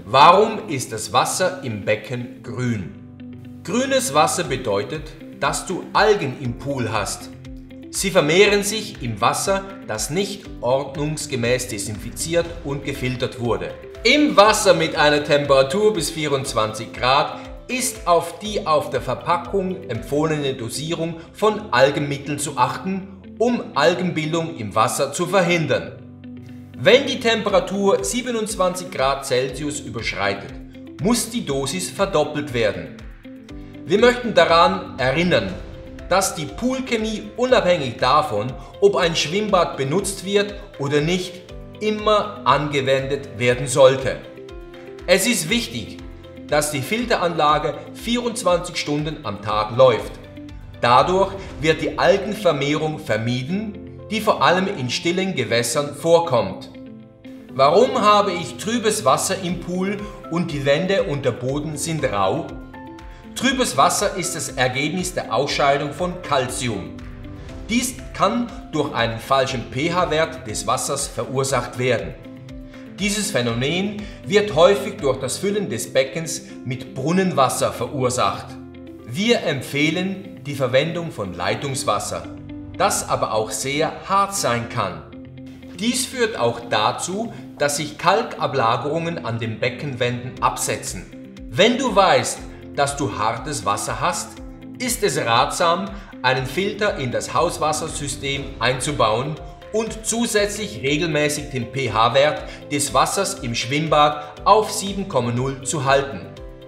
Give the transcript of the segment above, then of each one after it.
Warum ist das Wasser im Becken grün? Grünes Wasser bedeutet, dass du Algen im Pool hast. Sie vermehren sich im Wasser, das nicht ordnungsgemäß desinfiziert und gefiltert wurde. Im Wasser mit einer Temperatur bis 24 Grad ist auf die auf der Verpackung empfohlene Dosierung von Algenmitteln zu achten, um Algenbildung im Wasser zu verhindern. Wenn die Temperatur 27 Grad Celsius überschreitet, muss die Dosis verdoppelt werden. Wir möchten daran erinnern, dass die Poolchemie unabhängig davon, ob ein Schwimmbad benutzt wird oder nicht, immer angewendet werden sollte. Es ist wichtig, dass die Filteranlage 24 Stunden am Tag läuft. Dadurch wird die Algenvermehrung vermieden, die vor allem in stillen Gewässern vorkommt. Warum habe ich trübes Wasser im Pool und die Wände und der Boden sind rau? Trübes Wasser ist das Ergebnis der Ausscheidung von Calcium. Dies kann durch einen falschen pH-Wert des Wassers verursacht werden. Dieses Phänomen wird häufig durch das Füllen des Beckens mit Brunnenwasser verursacht. Wir empfehlen die Verwendung von Leitungswasser, das aber auch sehr hart sein kann. Dies führt auch dazu, dass sich Kalkablagerungen an den Beckenwänden absetzen. Wenn du weißt, dass du hartes Wasser hast, ist es ratsam, einen Filter in das Hauswassersystem einzubauen und zusätzlich regelmäßig den pH-Wert des Wassers im Schwimmbad auf 7,0 zu halten,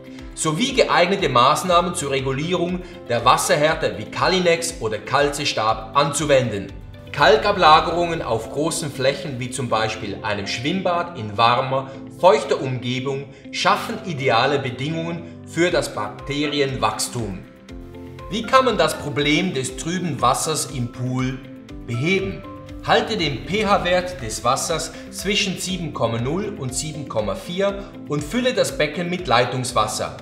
sowie geeignete Maßnahmen zur Regulierung der Wasserhärte wie Kalinex oder Calce-Stab anzuwenden. Kalkablagerungen auf großen Flächen wie zum Beispiel einem Schwimmbad in warmer, feuchter Umgebung schaffen ideale Bedingungen für das Bakterienwachstum. Wie kann man das Problem des trüben Wassers im Pool beheben? Halte den pH-Wert des Wassers zwischen 7,0 und 7,4 und fülle das Becken mit Leitungswasser.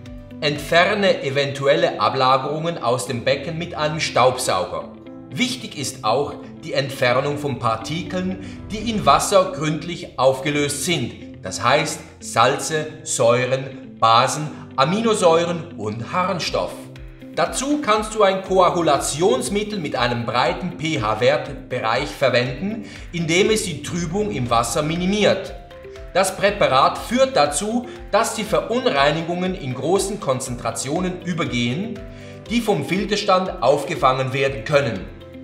Entferne eventuelle Ablagerungen aus dem Becken mit einem Staubsauger. Wichtig ist auch die Entfernung von Partikeln, die in Wasser gründlich aufgelöst sind, das heißt Salze, Säuren, Basen, Aminosäuren und Harnstoff. Dazu kannst du ein Koagulationsmittel mit einem breiten pH-Wertbereich verwenden, indem es die Trübung im Wasser minimiert. Das Präparat führt dazu, dass die Verunreinigungen in großen Konzentrationen übergehen, die vom Filterstand aufgefangen werden können.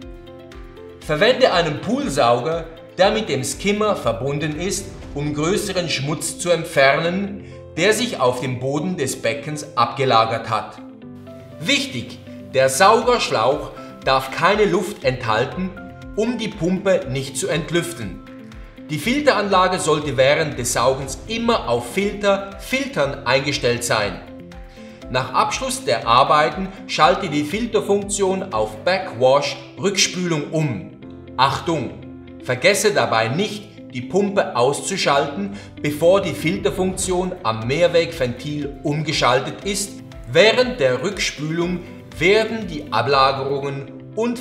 Verwende einen Poolsauger, der mit dem Skimmer verbunden ist, um größeren Schmutz zu entfernen, der sich auf dem Boden des Beckens abgelagert hat. Wichtig: Der Saugerschlauch darf keine Luft enthalten, um die Pumpe nicht zu entlüften. Die Filteranlage sollte während des Saugens immer auf Filtern eingestellt sein. Nach Abschluss der Arbeiten schalte die Filterfunktion auf Backwash Rückspülung um. Achtung! Vergesse dabei nicht, die Pumpe auszuschalten, bevor die Filterfunktion am Mehrwegventil umgeschaltet ist. Während der Rückspülung werden die Ablagerungen und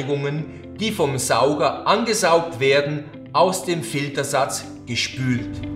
Verunreinigungen, die vom Sauger angesaugt werden, aus dem Filtersatz gespült.